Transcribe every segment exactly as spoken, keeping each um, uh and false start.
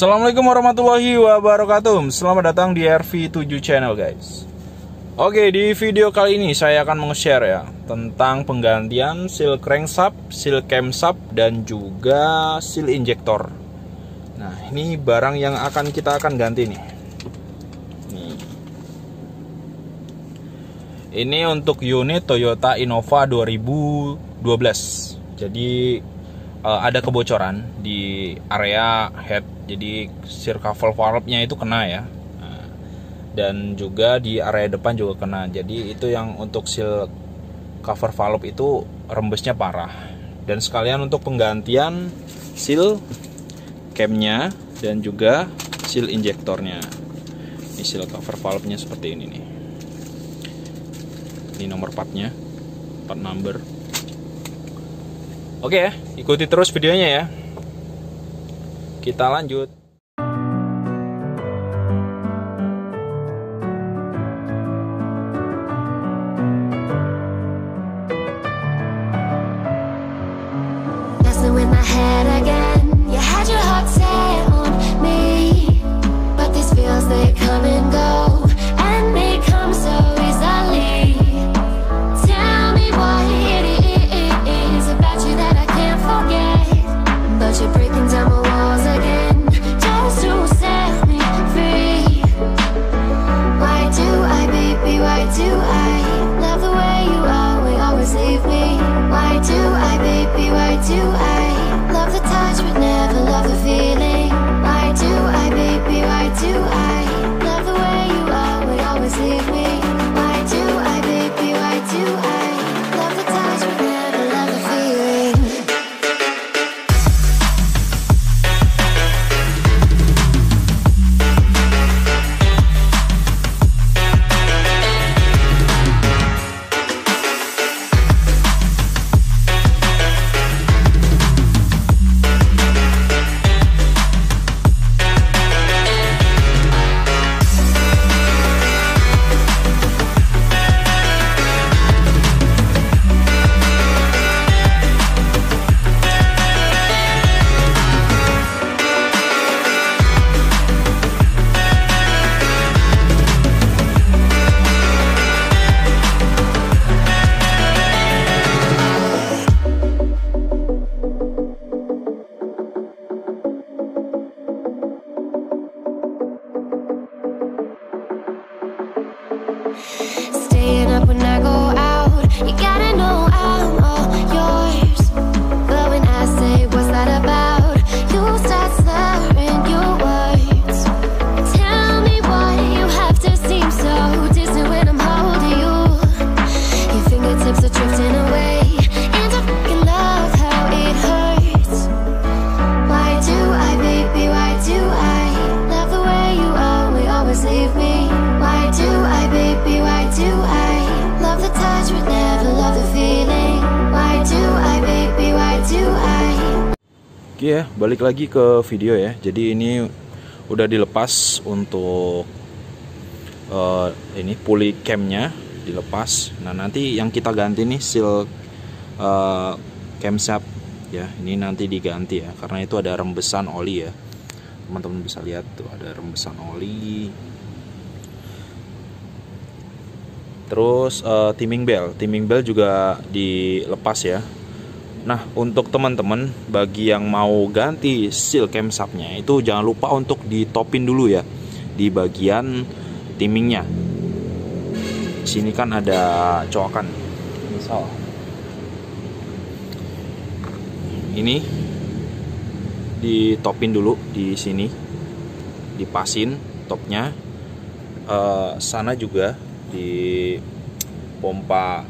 Assalamualaikum warahmatullahi wabarakatuh. Selamat datang di R V tujuh Channel, guys. Oke, di video kali ini saya akan meng-share ya tentang penggantian seal crankshaft, seal camshaft, dan juga seal injektor. Nah, ini barang yang akan kita akan ganti nih. Nih. Ini untuk unit Toyota Innova dua ribu dua belas. Jadi Uh, ada kebocoran di area head, jadi seal cover valve-nya itu kena ya, nah, dan juga di area depan juga kena. Jadi itu yang untuk seal cover valve itu rembesnya parah. Dan sekalian untuk penggantian seal camnya dan juga seal injektornya. Ini seal cover valve-nya seperti ini nih. Ini nomor partnya, part number. Oke ya, ikuti terus videonya ya. Kita lanjut. Oke ya, balik lagi ke video ya. Jadi ini udah dilepas untuk uh, ini pulley camnya dilepas. Nah nanti yang kita ganti nih seal uh, camshaft ya. Ini nanti diganti ya, karena itu ada rembesan oli ya. Teman-teman bisa lihat tuh ada rembesan oli. Terus uh, timing bell, timing bell juga dilepas ya. Nah, untuk teman-teman bagi yang mau ganti seal camshaftnya itu jangan lupa untuk ditopin dulu ya di bagian timingnya. Sini kan ada coakan. Misal ini ditopin dulu di sini, dipasin topnya. Uh, sana juga di pompa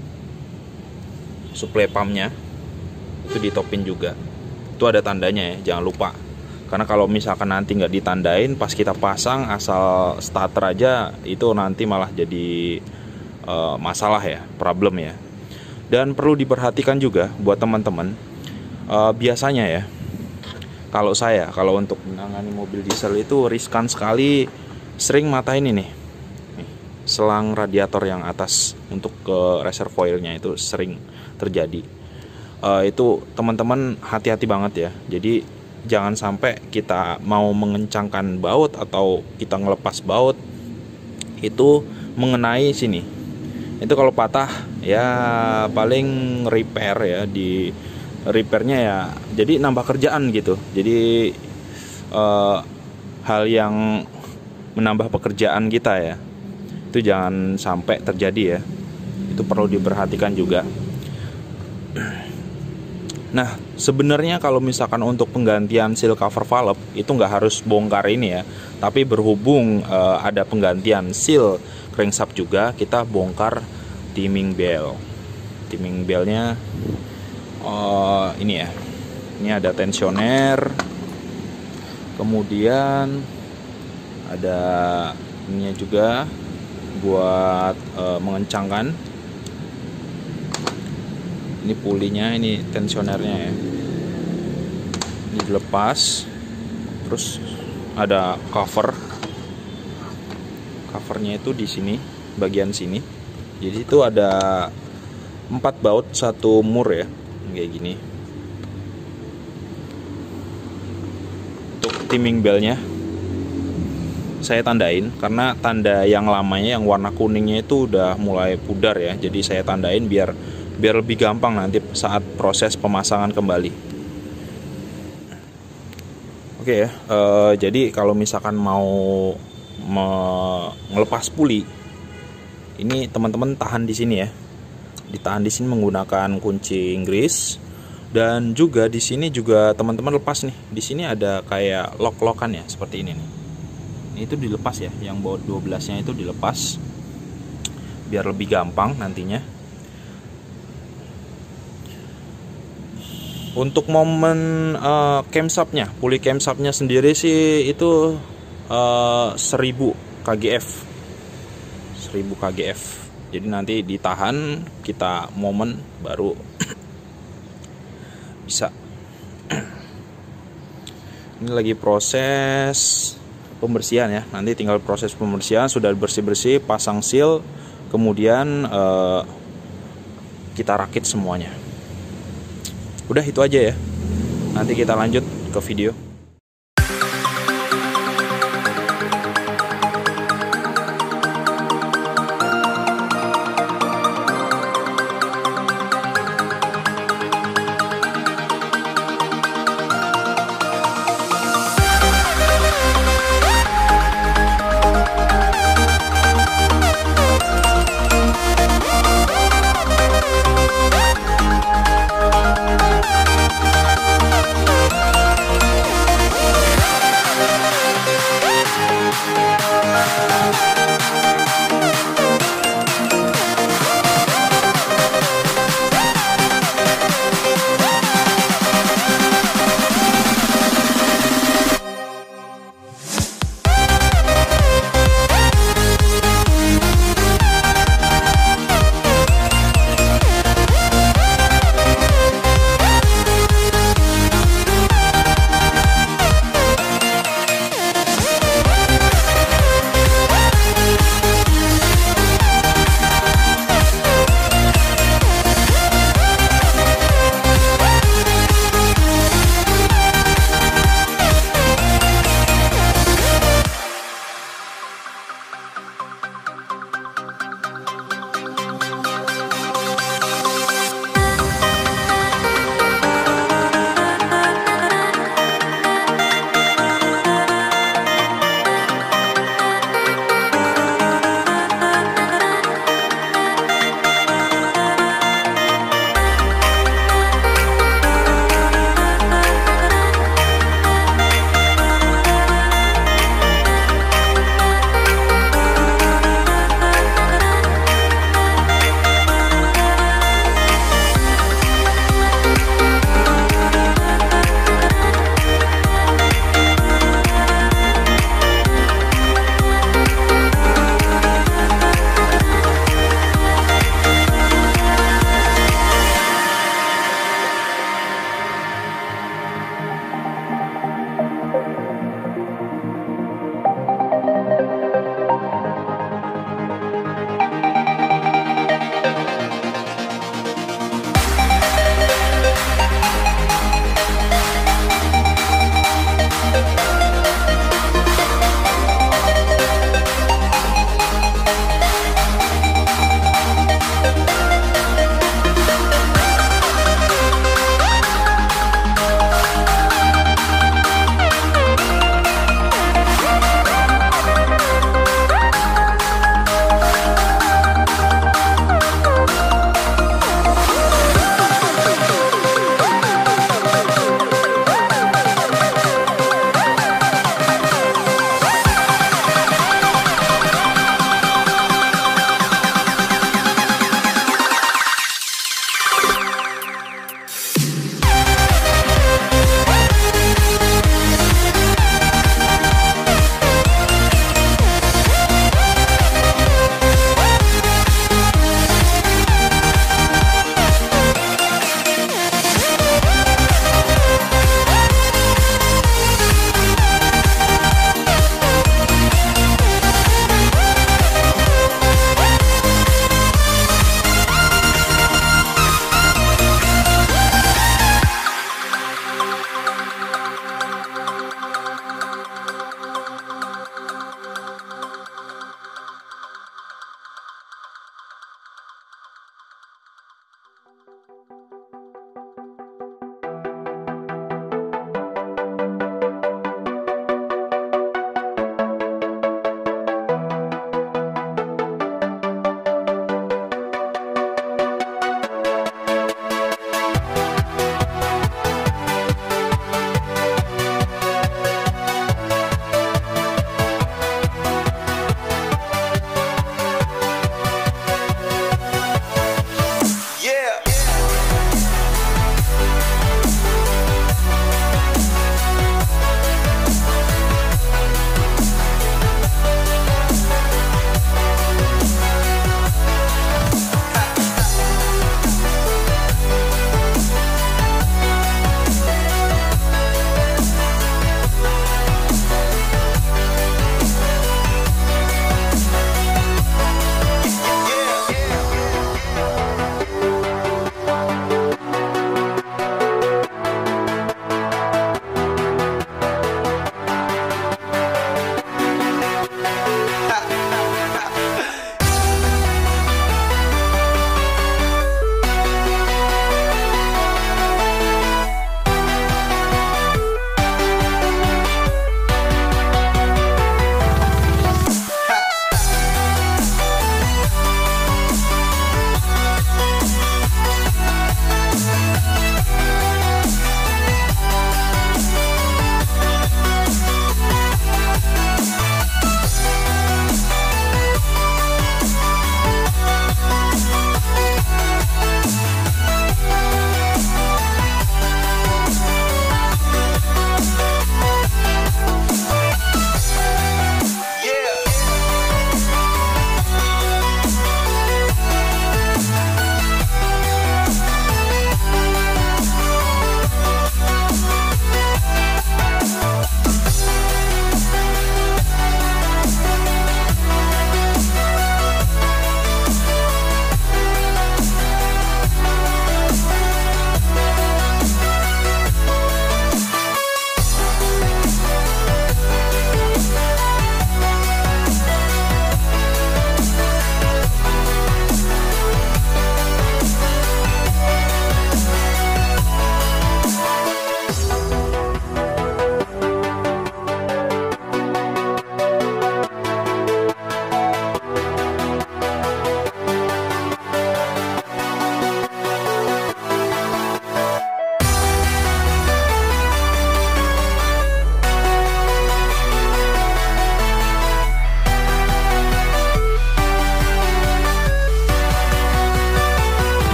suplai pumpnya itu ditopin juga. Itu ada tandanya ya, jangan lupa. Karena kalau misalkan nanti nggak ditandain pas kita pasang asal starter aja, itu nanti malah jadi uh, masalah ya, problem ya. Dan perlu diperhatikan juga buat teman-teman, uh, biasanya ya, kalau saya kalau untuk menangani mobil diesel itu riskan sekali, sering mata ini nih, nih selang radiator yang atas untuk ke reservoirnya itu sering terjadi. Uh, itu teman-teman hati-hati banget ya. Jadi jangan sampai kita mau mengencangkan baut atau kita ngelepas baut itu mengenai sini. Itu kalau patah ya paling repair ya, di repairnya ya jadi nambah kerjaan gitu. Jadi eh, hal yang menambah pekerjaan kita ya, itu jangan sampai terjadi ya. Itu perlu diperhatikan juga. Nah, sebenarnya kalau misalkan untuk penggantian seal cover valve itu nggak harus bongkar ini ya, tapi berhubung uh, ada penggantian seal crankshaft juga, kita bongkar timing bell. Timing bellnya uh, ini ya, ini ada tensioner, kemudian ada ininya juga buat uh, mengencangkan. Ini pulinya, ini tensionernya ya. Ini dilepas. Terus ada cover. Covernya itu di sini, bagian sini. Jadi itu ada empat baut satu mur ya, kayak gini. Untuk timing belnya saya tandain, karena tanda yang lamanya yang warna kuningnya itu udah mulai pudar ya. Jadi saya tandain biar biar lebih gampang nanti saat proses pemasangan kembali. Oke ya, uh, jadi kalau misalkan mau melepas puli, ini teman-teman tahan di sini ya, ditahan di sini menggunakan kunci Inggris, dan juga di sini juga teman-teman lepas nih. Di sini ada kayak lock-lockan ya, seperti ini nih. Ini itu dilepas ya, yang baut dua belas-nya itu dilepas biar lebih gampang nantinya. Untuk momen uh, camshaftnya, puli camshaftnya sendiri sih itu uh, seribu kgf, seribu kgf. Jadi nanti ditahan, kita momen baru bisa. Ini lagi proses pembersihan ya. Nanti tinggal proses pembersihan, sudah bersih-bersih, pasang seal, kemudian uh, kita rakit semuanya. Udah itu aja ya. Nanti kita lanjut ke video.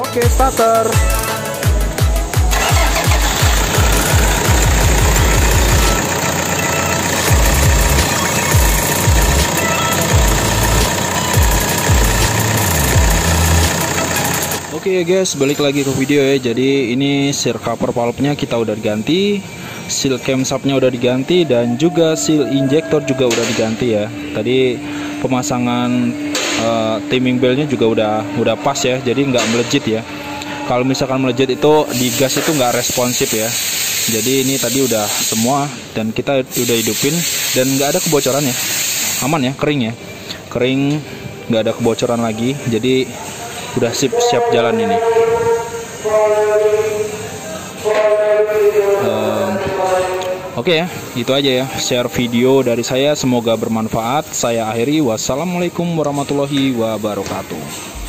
Oke, starter. Oke guys, balik lagi ke video ya. Jadi ini sear cover valve-nya kita udah diganti, seal camshaft-nya udah diganti, dan juga seal injektor juga udah diganti ya. Tadi pemasangan uh, timing bell-nya juga udah udah pas ya, jadi nggak melejit ya. Kalau misalkan melejit itu di gas itu nggak responsif ya. Jadi ini tadi udah semua dan kita udah hidupin dan nggak ada kebocoran ya, aman ya, kering ya, kering, nggak ada kebocoran lagi. Jadi udah sip, siap jalan ini. um, Oke okay ya, itu aja ya share video dari saya, semoga bermanfaat. Saya akhiri, wassalamualaikum warahmatullahi wabarakatuh.